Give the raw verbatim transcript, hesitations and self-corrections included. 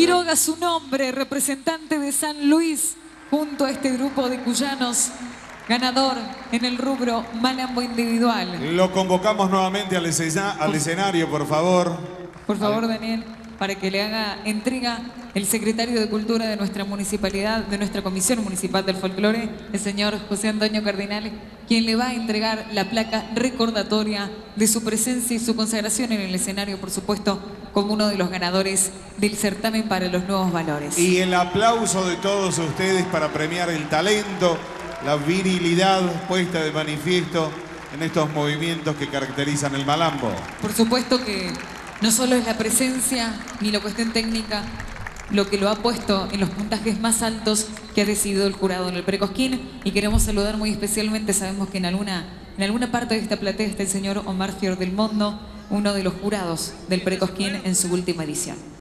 Quiroga su nombre, representante de San Luis, junto a este grupo de cuyanos, ganador en el rubro Malambo individual. Lo convocamos nuevamente al, escena, al escenario, por favor. Por favor, Daniel, para que le haga entrega el secretario de Cultura de nuestra municipalidad, de nuestra Comisión Municipal del Folclore, el señor José Antonio Cardinal, quien le va a entregar la placa recordatoria de su presencia y su consagración en el escenario, por supuesto, como uno de los ganadores del certamen para los nuevos valores. Y el aplauso de todos ustedes para premiar el talento, la virilidad puesta de manifiesto en estos movimientos que caracterizan el malambo. Por supuesto que no solo es la presencia ni la cuestión técnica lo que lo ha puesto en los puntajes más altos que ha decidido el jurado en el Precosquín, y queremos saludar muy especialmente, sabemos que en alguna, en alguna parte de esta platea está el señor Omar Fior del Mondo, uno de los jurados del Precosquín en su última edición.